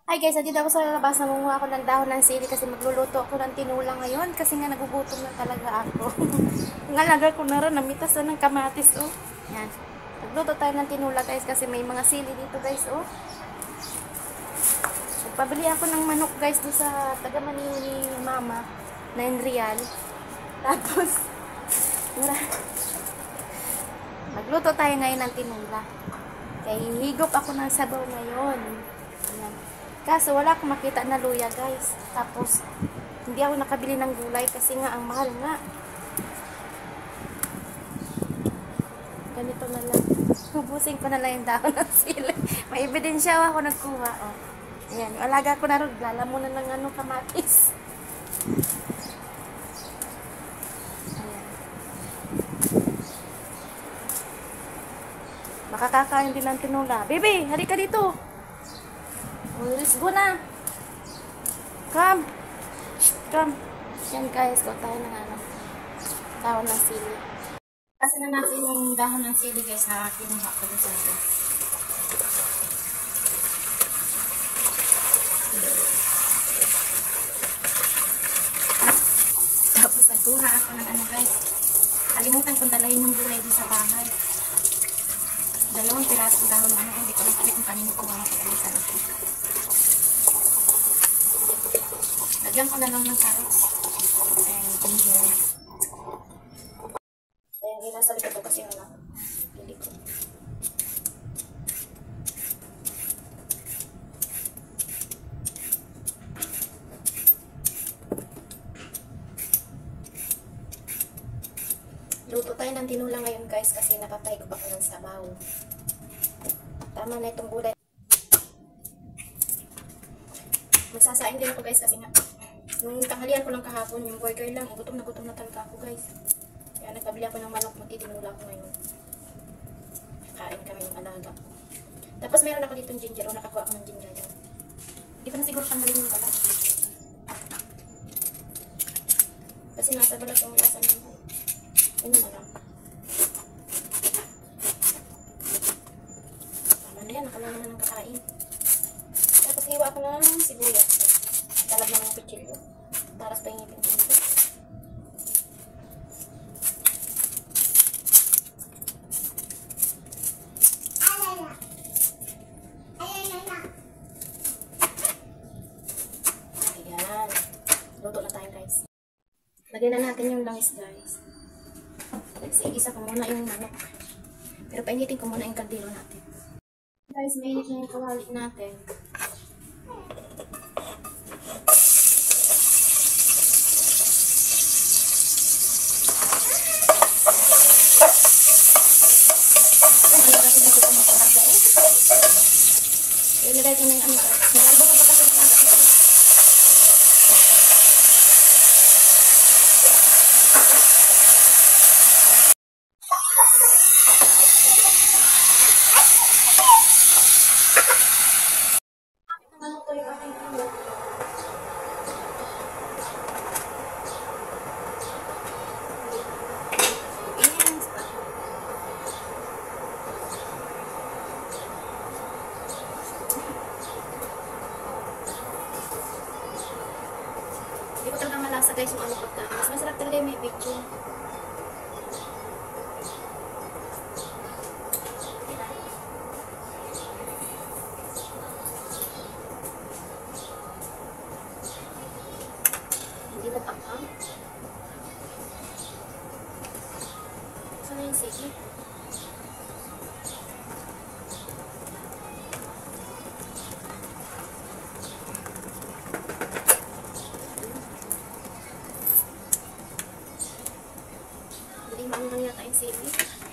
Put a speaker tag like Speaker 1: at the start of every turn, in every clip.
Speaker 1: Hi guys, dito ako sa labas. Nangunguha ako ng dahon ng sili kasi magluluto ako ng tinula ngayon kasi nga nagugutom na talaga ako. Ang alaga ko na rin, namitas na ng kamatis, oh. Yan. Magluto tayo ng tinula guys kasi may mga sili dito guys, oh. Nagpabili ako ng manok guys doon sa taga-mani ni mama, 9 real. Tapos, magluto tayo ngayon ng tinula. Kaya hihigop ako ng sabaw ngayon. Ayan. Kaso wala akong makita na luya guys. Tapos hindi ako nakabili ng gulay kasi nga ang mahal nga. Ganito na lang. Hubusin ko na lang yung dahon ng sili. May ebidensya ako nagkuha. Oh. Ayan. Alaga ko na rin. Lalamunan ng ano, kamatis. Ayan. Makakakain din ng tinula. Baby, halika dito. Oh, let's go na. Come. Come. Yan guys, go tayo ng ano, dahon ng sili. Kasi na natin yung dahon ng sili guys na kinuha ko doon sa ito. Tapos nagkuha ako ng ano guys. Kalimutan kong dalahin yung gulay doon sa bahay. Dalawang pirasong dahon ng ano, hindi ko lang kung kanino ko mga kapalisan ito. Lagyan ko na lang ng carrots and ginger. Ayan, ginasal ko ito kasi wala. Pili ko. Luto tayo ng tinula ngayon guys kasi napapay ko pa ko ng sabaw. Tama na itong gulay. Magsasaing din ako guys kasi nga nung tanghalian ko lang kahapon yung burger lang, gutom na talaga ako guys. Kaya nagpabili ako ng manok, magtitinula ako ngayon. Kain kami ng alaga. Tapos meron ako ditong ginger, o nakakuha ako ng ginger dyan. Hindi ko na siguro tanggalin yung balat. Kasi nasa balat yung lasa nyo. Ano na lang. Tama na yan, nakalala na ng kakain. Tapos hiwa ko ng sibuyas. Talag na ng pichilyo. Taras pa yung ngipin ko dito. Ayan. Luto na tayo guys. Lagyan na natin yung langis guys. Isa ko muna yung manok. Pero painitin ko muna yung kaldero natin. Guys, mainit na yung kawali natin. Ilagay ko na yung ano. Nalbo ko pa kasi ng lasa ko. Hindi ko talaga malasa guys yung ano pagka. Mas masarap talaga yung may picture. Hindi na pakam. Saan na yung sige? Hindi maangang yata yung sige.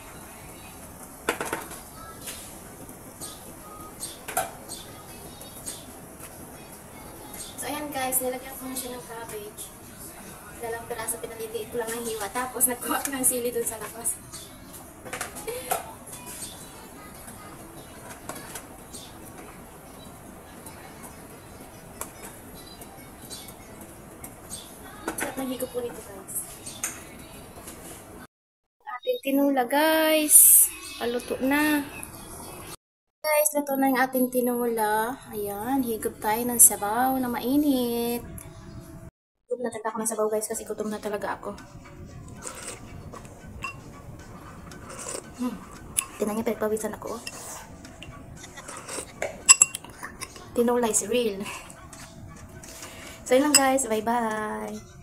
Speaker 1: So ayan guys, nilagyan ko na siya ng cabbage. Dalawang piraso, pinaliliit ko lang ng hiwa. Tapos nagkuha ko ng sili dun sa lakas. Sarap ng higop po nito guys. Ating tinula guys. Paluto na. guys, luto na yung ating tinola. Ayan, higop tayo ng sabaw na mainit. Higop na talaga ako ng sabaw guys kasi gutom na talaga ako. Tinan niyo, pagpawisan ako. Tinola is real. So yun lang guys, bye bye.